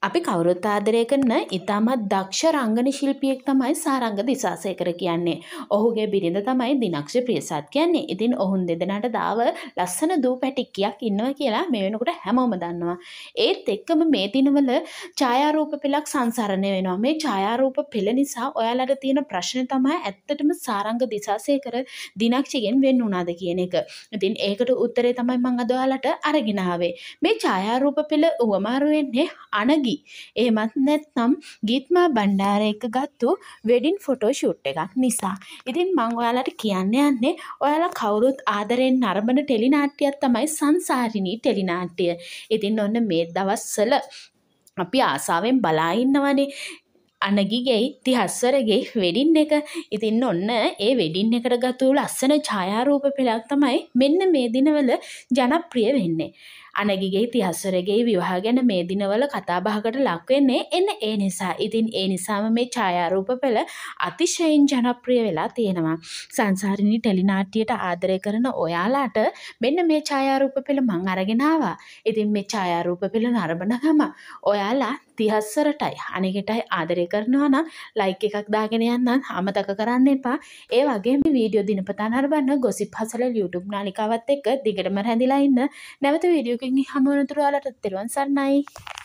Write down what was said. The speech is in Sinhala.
අපි කවුරුත් ආදරය කරන ඉතාමත් දක්ෂ රංගන ශිල්පියෙක් තමයි සාරංග දිසාසේකර කියන්නේ. ඔහුගේ බිරිඳ තමයි දිනක්ෂ ප්‍රියසත් කියන්නේ. ඉතින් ඔවුන් දෙදෙනාට දාව ලස්සන දූ පැටික්කියක් ඉන්නවා කියලා මේ වෙනකොට හැමෝම දන්නවා. ඒත් එක්කම මේ දිනවල ඡායාරූප පෙළක් සංසරණය වෙනවා. මේ ඡායාරූප පෙළ නිසා ඔයාලට තියෙන ප්‍රශ්නේ තමයි ඇත්තටම සාරංග දිසාසේකර දිනක්ෂගෙන් වෙන් වුණාද කියන එක. ඉතින් ඒකට උත්තරේ තමයි මම අද ඔයාලට අරගෙන ආවේ. මේ ඡායාරූප පෙළ උවමාරු වෙන්නේ අනගි එහෙමත් නැත්නම් ගීත්මා බණ්ඩාර එක්ක ගත්තු වෙඩින් ෆොටෝ ෂූට් එකක් නිසා. ඉතින් මම ඔයාලට කියන්න යන්නේ ඔයාලා කවුරුත් ආදරෙන් නරඹන ටෙලිනාට්‍යයක් තමයි සංසාරිණී ටෙලිනාට්‍ය. ඉතින් ඔන්න මේ දවස්වල අපි ආසාවෙන් බලා ඉන්නවනේ අනගිගේ තිහස්සරගේ වෙඩින් එක. ඉතින් ඔන්න ඒ වෙඩින් එකට ගත්තු ලස්සන ඡායාරූප පෙළක් තමයි මෙන්න මේ දිනවල ජනප්‍රිය වෙන්නේ. අනගිගේ තිහස්සරගේ විවාහ ගැන මේ දිනවල කතා බහකට ලක් වෙන්නේ එන්න ඒ නිසා. ඉතින් ඒ නිසාම මේ ඡායාරූප පෙළ අතිශයින් ජනප්‍රිය වෙලා තියෙනවා. සංසාරිණී ටෙලිනාට්‍යයට ආදරය කරන ඔයාලාට මෙන්න මේ ඡායාරූප පෙළ මං අරගෙන ආවා. ඉතින් මේ ඡායාරූප පෙළ නරඹන ගම ඔයාලා තිහස්සරටයි අනගටයි ආදරය කරනවා නම් ලයික් එකක් දාගෙන යන්න අමතක කරන්න එපා. ඒ වගේම වීඩියෝ දිනපතා නරඹන්න ගොසිප් හසල YouTube නාලිකාවත් එක්ක දිගටම රැඳිලා ඉන්න. නැවත වීඩියෝ එකකින් හමු වෙනතුරු ඔයාලට තෙරුවන් සරණයි.